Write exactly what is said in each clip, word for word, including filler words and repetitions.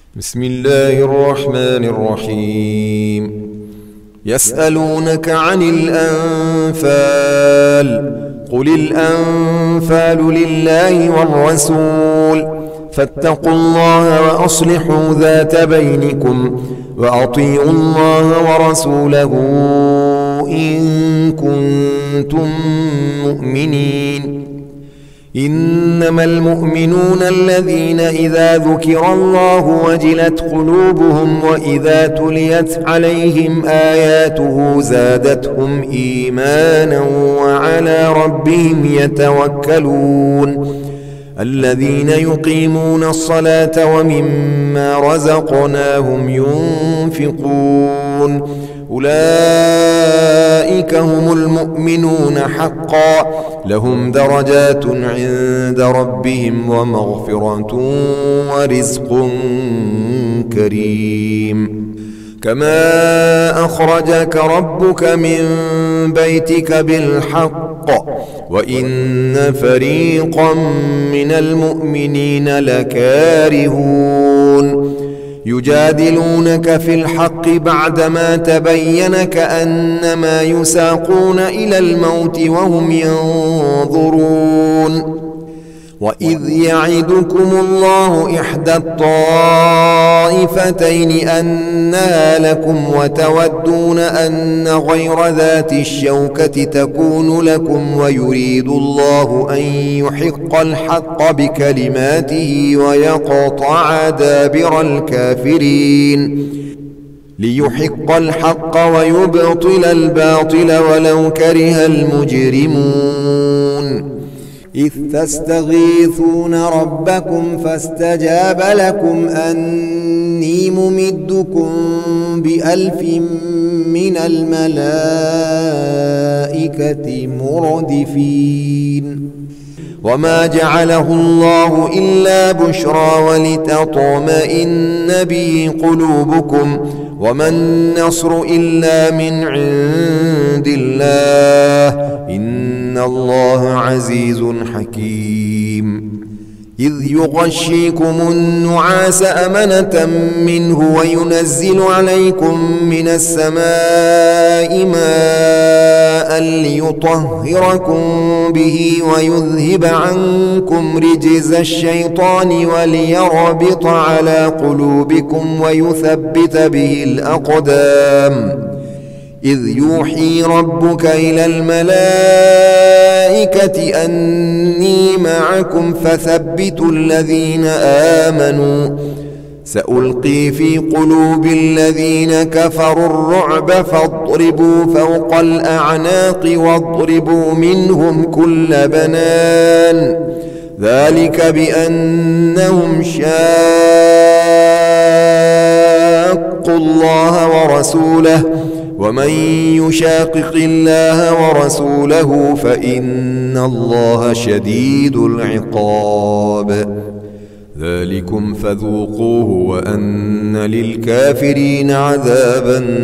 بسم الله الرحمن الرحيم. يسألونك عن الأنفال قل الأنفال لله والرسول فاتقوا الله وأصلحوا ذات بينكم وأطيعوا الله ورسوله إن كنتم مؤمنين. إنما المؤمنون الذين إذا ذكر الله وجلت قلوبهم وإذا تليت عليهم آياته زادتهم إيمانا وعلى ربهم يتوكلون. الذين يقيمون الصلاة ومما رزقناهم ينفقون أولئك هم المؤمنون حقا لهم درجات عند ربهم ومغفرة ورزق كريم. كما أخرجك ربك من بيتك بالحق وإن فريقا من المؤمنين لكارهون يجادلونك في الحق بعدما تبين كأنما يساقون إلى الموت وهم ينظرون. وإذ يعدكم الله إحدى الطائفتين أنها لكم وتودون أن غير ذات الشوكة تكون لكم ويريد الله أن يحق الحق بكلماته ويقطع دابر الكافرين ليحق الحق ويبطل الباطل ولو كره المجرمون. إذ تستغيثون ربكم فاستجاب لكم أني ممدكم بألف من الملائكة مردفين. وما جعله الله إلا بشرى ولتطمئن به قلوبكم وما النصر إلا من عند الله إن الله عزيز حكيم. إذ يغشيكم النعاس أمنة منه وينزل عليكم من السماء ماء ليطهركم به ويذهب عنكم رجز الشيطان وليربط على قلوبكم ويثبت به الأقدام. إذ يوحي ربك إلى الملائكة أني معكم فثبتوا الذين آمنوا سألقي في قلوب الذين كفروا الرعب فاضربوا فوق الأعناق واضربوا منهم كل بنان ذلك بأنهم شاقوا الله ورسوله ومن يشاقق الله ورسوله فإن الله شديد العقاب. ذلكم فذوقوه وأن للكافرين عذاب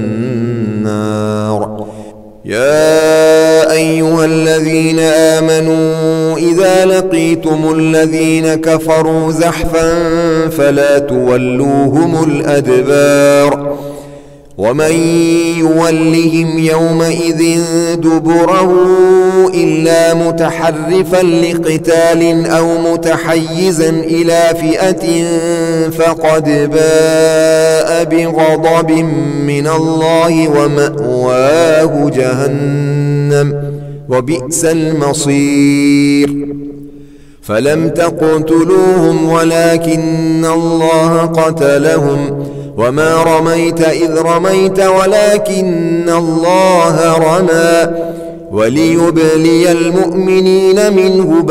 النار. يا أيها الذين آمنوا إذا لقيتم الذين كفروا زحفا فلا تولوهم الأدبار ومن يولهم يومئذ دبره إلا متحرفا لقتال أو متحيزا إلى فئة فقد باء بغضب من الله ومأواه جهنم وبئس المصير. فلم تقتلوهم ولكن الله قتلهم وما رميت إذ رميت ولكن الله رمى وليبلي المؤمنين منه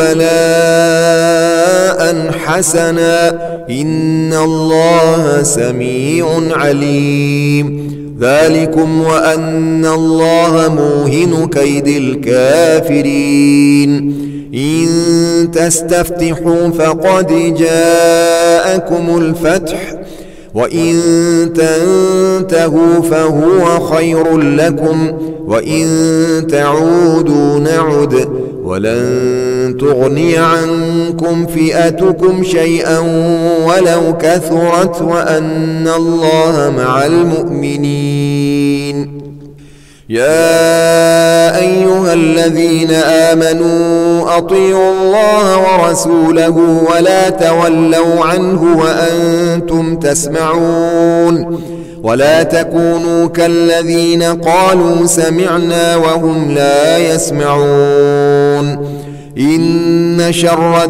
بلاء حسنا إن الله سميع عليم. ذلكم وأن الله موهن كيد الكافرين. إن تستفتحوا فقد جاءكم الفتح وإن تنتهوا فهو خير لكم وإن تعودوا نعد ولن تغني عنكم فئتكم شيئا ولو كثرت وأن الله مع المؤمنين. يا أيها الذين آمنوا أطيعوا الله ورسوله ولا تولوا عنه وأنتم تسمعون ولا تكونوا كالذين قالوا سمعنا وهم لا يسمعون. إن شر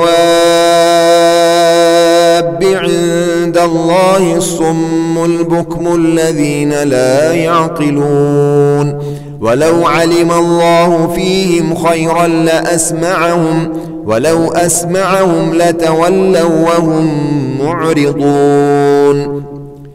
الدواب عند الله الصم البكم الذين لا يعقلون. ولو علم الله فيهم خيرا لأسمعهم ولو أسمعهم لتولوا وهم معرضون.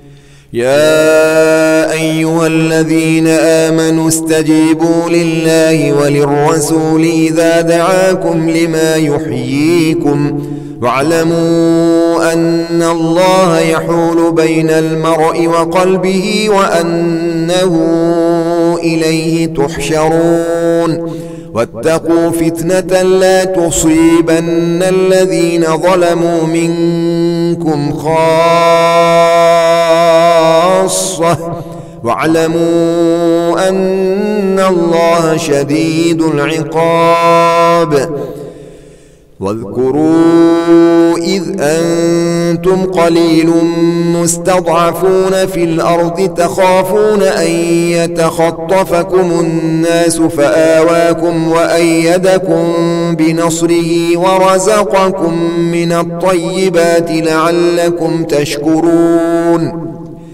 يا أيها الذين آمنوا استجيبوا لله وللرسول إذا دعاكم لما يحييكم واعلموا أن الله يحول بين المرء وقلبه وأنه إليه تحشرون. واتقوا فتنة لا تصيبن الذين ظلموا منكم خاصة واعلموا أن الله شديد العقاب. واذكروا إذ أنتم قليل مستضعفون في الأرض تخافون أن يتخطفكم الناس فآواكم وأيدكم بنصره ورزقكم من الطيبات لعلكم تشكرون.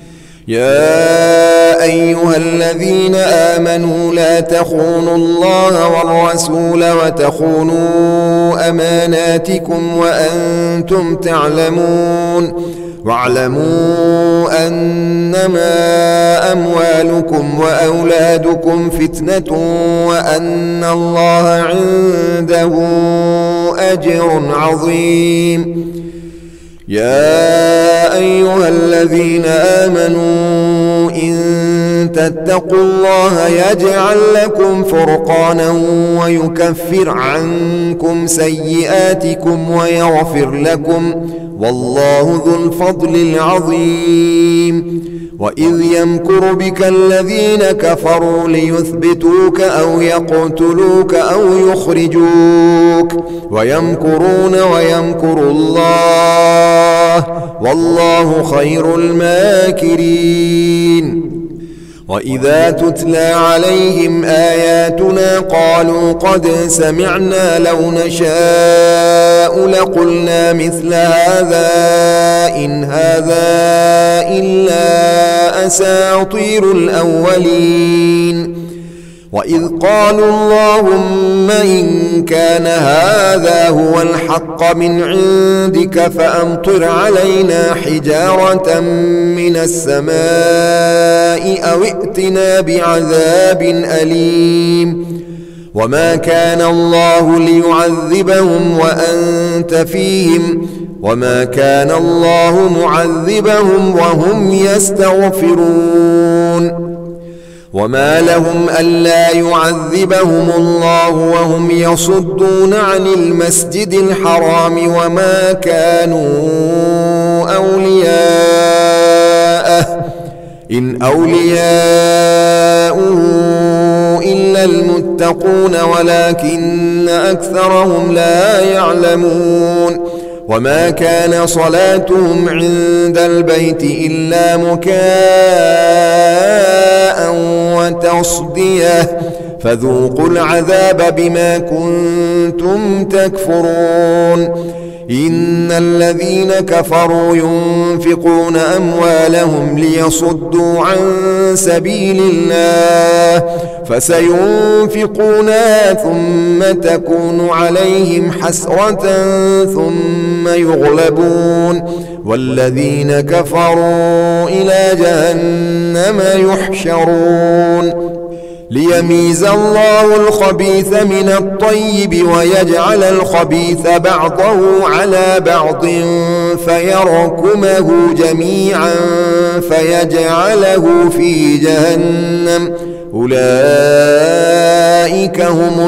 يا أيها الذين آمنوا لا تخونوا الله والرسول وتخونوا أماناتكم وأنتم تعلمون. واعلموا أنما أموالكم وأولادكم فتنة وأن الله عنده أجر عظيم. يا أيها الذين آمنوا إن تتقوا الله يجعل لكم فرقانا ويكفر عنكم سيئاتكم ويغفر لكم والله ذو الفضل العظيم. وإذ يمكر بك الذين كفروا ليثبتوك أو يقتلوك أو يخرجوك ويمكرون ويمكر الله والله خير الماكرين. وإذا تتلى عليهم آياتنا قالوا قد سمعنا لو نشاء لقلنا مثل هذا إن هذا إلا أساطير الأولين. وإذ قالوا اللهم إن كان هذا هو الحق من عندك فأمطر علينا حجارة من السماء أو ائتنا بعذاب أليم. وما كان الله ليعذبهم وأنت فيهم وما كان الله معذبهم وهم يستغفرون. وما لهم ألا يعذبهم الله وهم يصدون عن المسجد الحرام وما كانوا أولياءه إن أولياؤه إلا المتقون ولكن أكثرهم لا يعلمون. وما كان صلاتهم عند البيت إلا مكاء وتصدية فذوقوا العذاب بما كنتم تكفرون. إن الذين كفروا ينفقون أموالهم ليصدوا عن سبيل الله فسينفقونها ثم تكون عليهم حسرة ثم يغلبون والذين كفروا إلى جهنم يحشرون. ليميز الله الخبيث من الطيب ويجعل الخبيث بعضه على بعض فيركمه جميعا فيجعله في جهنم أولئك هم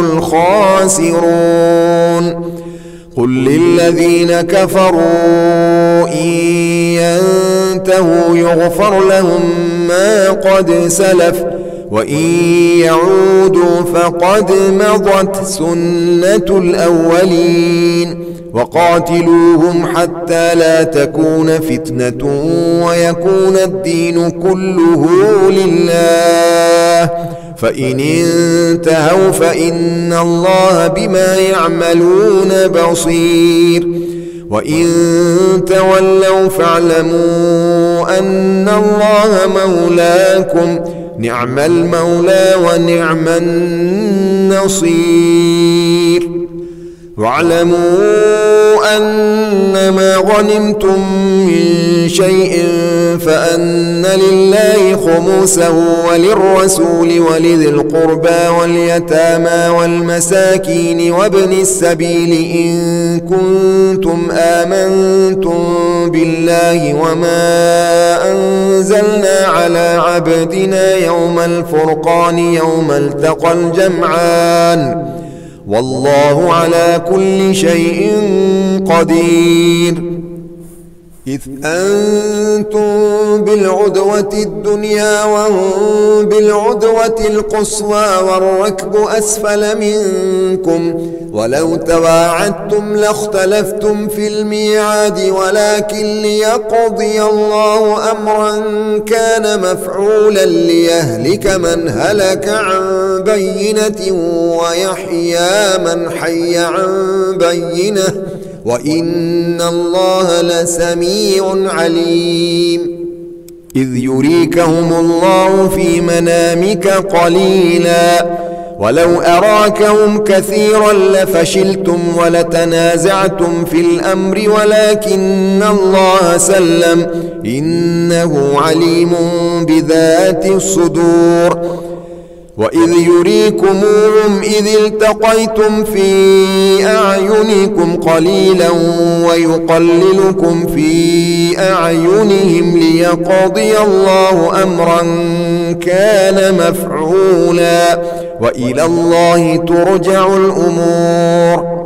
الخاسرون قل للذين كفروا إن ينتهوا يغفر لهم ما قد سلف وإن يعودوا فقد مضت سنة الأولين وقاتلوهم حتى لا تكون فتنة ويكون الدين كله لله فإن انتهوا فإن الله بما يعملون بصير وإن تولوا فاعلموا أن الله مولاكم نعم المولى ونعم النصير واعلموا أنما غنمتم من شيء فأن لله خمسه وللرسول ولذي القربى واليتامى والمساكين وابن السبيل إن كنتم آمنتم بالله وما أنزلنا على عبدنا يوم الفرقان يوم التقى الجمعان والله على كل شيء قدير إذ أنتم بالعدوة الدنيا وهم بالعدوة القصوى والركب أسفل منكم ولو تواعدتم لاختلفتم في الميعاد ولكن ليقضي الله أمرا كان مفعولا ليهلك من هلك عن بينة ويحيى من حي عن بينة وإن الله لسميع عليم إذ يريكهم الله في منامك قليلا ولو أراكهم كثيرا لفشلتم ولتنازعتم في الأمر ولكن الله سلم إنه عليم بذات الصدور وإذ يريكموهم إذ التقيتم في أعينكم قليلا ويقللكم في أعينهم ليقضي الله أمرا كان مفعولا وإلى الله ترجع الأمور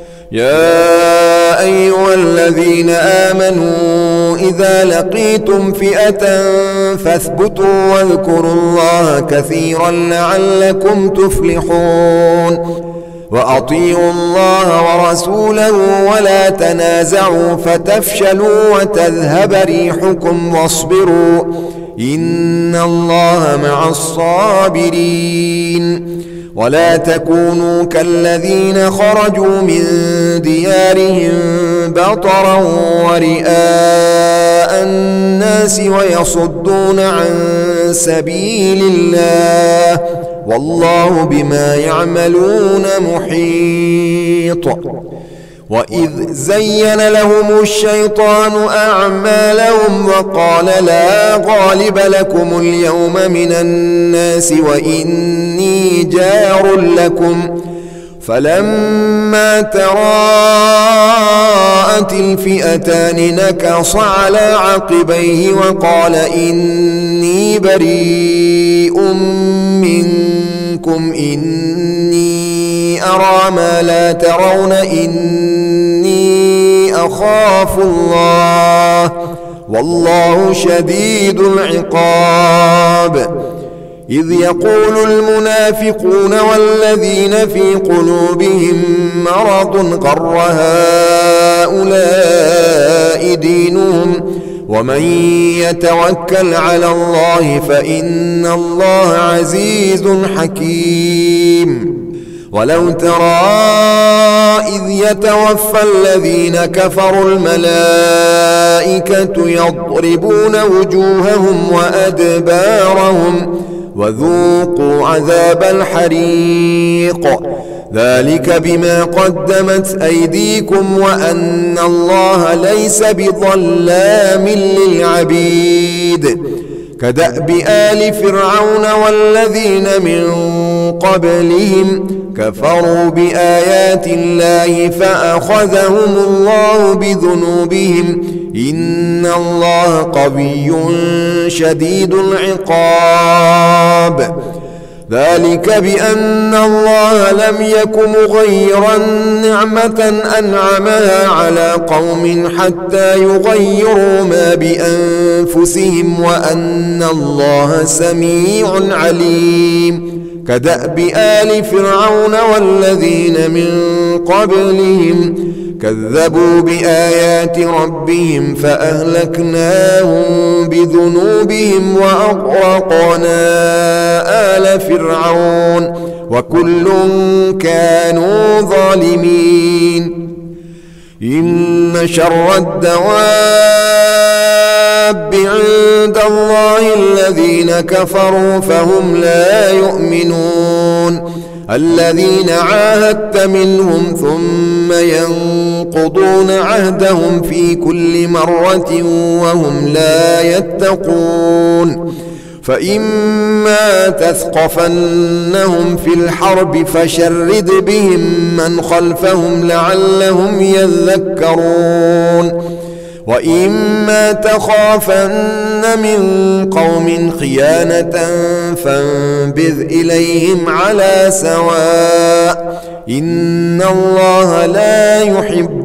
يا أيها الذين آمنوا إذا لقيتم فئة فاثبتوا واذكروا الله كثيرا لعلكم تفلحون وأطيعوا الله ورسوله ولا تنازعوا فتفشلوا وتذهب ريحكم واصبروا إن الله مع الصابرين ولا تكونوا كالذين خرجوا من ديارهم بطرا ورئاء الناس ويصدون عن سبيل الله والله بما يعملون محيط وإذ زين لهم الشيطان أعمالهم وقال لا غالب لكم اليوم من الناس وإني جار لكم فلما تراءت الفئتان نكص على عقبيه وقال إني بريء منكم إني أرى ما لا ترون إني أخاف الله والله شديد العقاب إذ يقول المنافقون والذين في قلوبهم مرض غر هؤلاء دينهم ومن يتوكل على الله فإن الله عزيز حكيم ولو ترى إذ يتوفى الذين كفروا الملائكة يضربون وجوههم وأدبارهم وذوقوا عذاب الحريق ذلك بما قدمت أيديكم وأن الله ليس بظلام للعبيد كدأب آل فرعون والذين من قبلهم كفروا بآيات الله فأخذهم الله بذنوبهم إن الله قوي شديد العقاب ذلك بأن الله لم يك مغيرا نعمة أنعمها على قوم حتى يغيروا ما بأنفسهم وأن الله سميع عليم. كدأب آل فرعون والذين من قبلهم كذبوا بآيات ربهم فأهلكناهم بذنوبهم وأغرقنا آل فرعون وكل كانوا ظالمين. إن شر الدواب عند الله الذين كفروا فهم لا يؤمنون. الذين عاهدت منهم ثم ينقضون عهدهم في كل مرة وهم لا يتقون. فإما تثقفنهم في الحرب فشرد بهم من خلفهم لعلهم يذكرون. وإما تخافن من قوم خيانة فانبذ إليهم على سواء إن الله لا يحب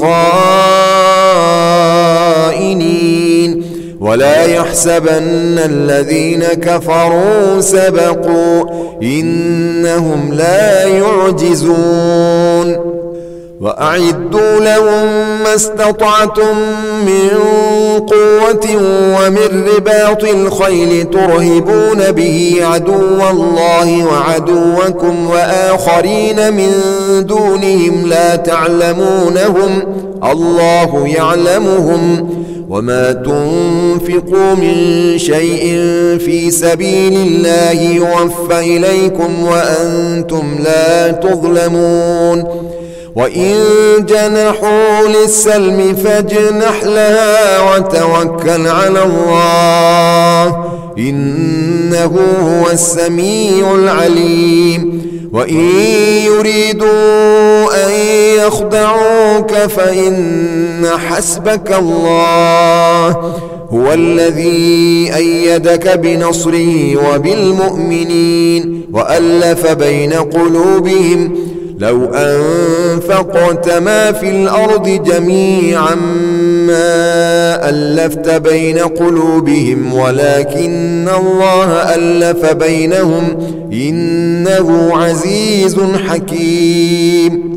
الخائنين. ولا يحسبن الذين كفروا سبقوا إنهم لا يعجزون. وأعدوا لهم ما استطعتم من قوة ومن رباط الخيل ترهبون به عدو الله وعدوكم وآخرين من دونهم لا تعلمونهم الله يعلمهم. وما تنفقوا من شيء في سبيل الله يوفى إليكم وأنتم لا تظلمون. وإن جنحوا للسلم فاجنح لها وتوكل على الله إنه هو السميع العليم. وإن يريدوا أن يخدعوك فإن حسبك الله هو الذي أيدك بنصره وبالمؤمنين وألف بين قلوبهم لو أنفقت ما في الأرض جميعا ما ألفت بين قلوبهم ولكن الله ألف بينهم إنه عزيز حكيم.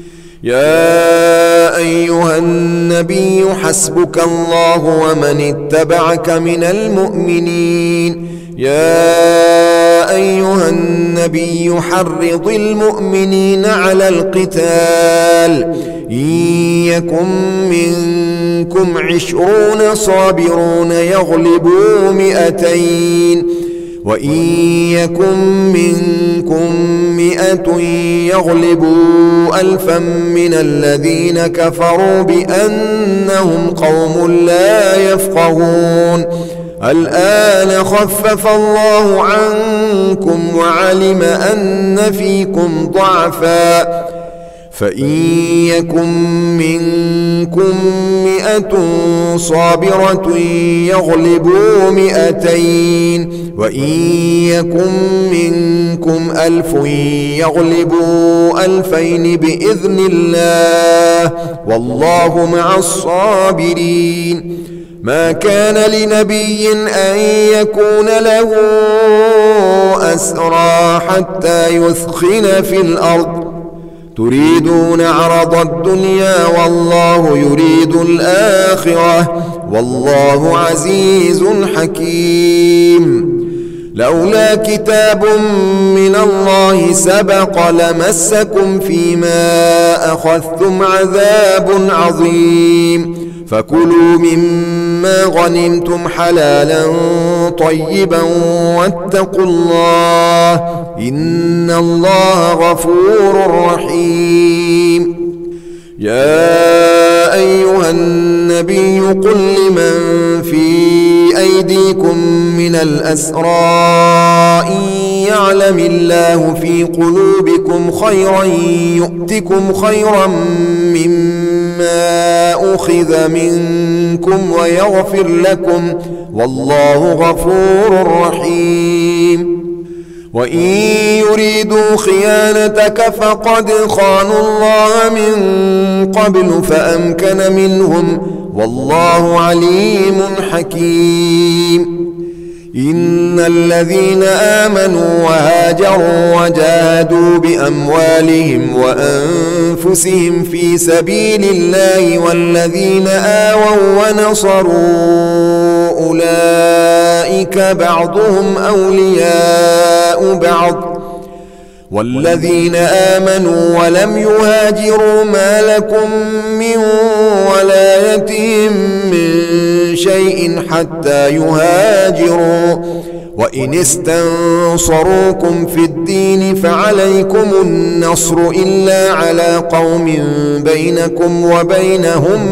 يا أيها النبي حسبك الله ومن اتبعك من المؤمنين. يا أيها النبي حرض المؤمنين على القتال إن يكن منكم عشرون صابرون يغلبوا مئتين وإن يكن منكم مئة يغلبوا ألفا من الذين كفروا بأنهم قوم لا يفقهون. الآن خفف الله عنكم وعلم أن فيكم ضعفا فإن يكن منكم مئة صابرة يغلبوا مئتين وإن يكن منكم ألف يغلبوا ألفين بإذن الله والله مع الصابرين. ما كان لنبي أن يكون له أسرى حتى يثخن في الأرض تريدون عرض الدنيا والله يريد الآخرة والله عزيز حكيم. لولا كتاب من الله سبق لمسكم فيما أخذتم عذاب عظيم. فكلوا مما غنمتم حلالا طيبا واتقوا الله إن الله غفور رحيم. يا أيها النبي قل لمن في أيديكم من الأسرى إن يعلم الله في قلوبكم خيرا يؤتكم خيرا مما أخذ منكم ويغفر لكم والله غفور رحيم. وإن يريدوا خيانتك فقد خانوا الله من قبل فأمكن منهم والله عليم حكيم. إن الذين آمنوا وهاجروا وجاهدوا بأموالهم وأنفسهم في سبيل الله والذين آووا ونصروا أولئك بعضهم أولياء بعض والذين آمنوا ولم يهاجروا ما لكم من ولايتهم من شيء حتى يهاجروا وإن استنصروكم في الدين فعليكم النصر إلا على قوم بينكم وبينهم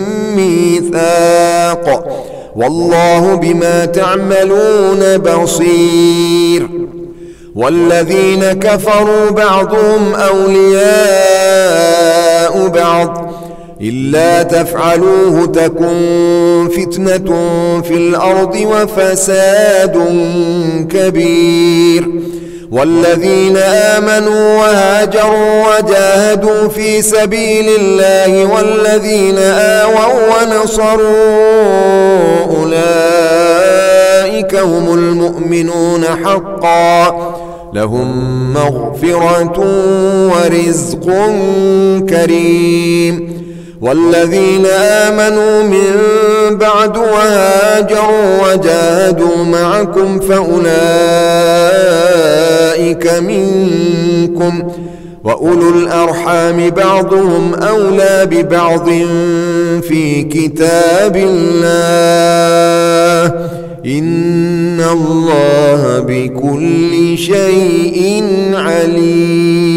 ميثاق والله بما تعملون بصير. والذين كفروا بعضهم أولياء بعض إلا تفعلوه تكن فتنة في الأرض وفساد كبير. والذين آمنوا وهاجروا وجاهدوا في سبيل الله والذين آووا ونصروا أولئك هم المؤمنون حقا لهم مغفرة ورزق كريم. والذين آمنوا من بعد وهاجروا وجاهدوا معكم فأولئك منكم وأولو الأرحام بعضهم أولى ببعض في كتاب الله إن الله بكل شيء عليم.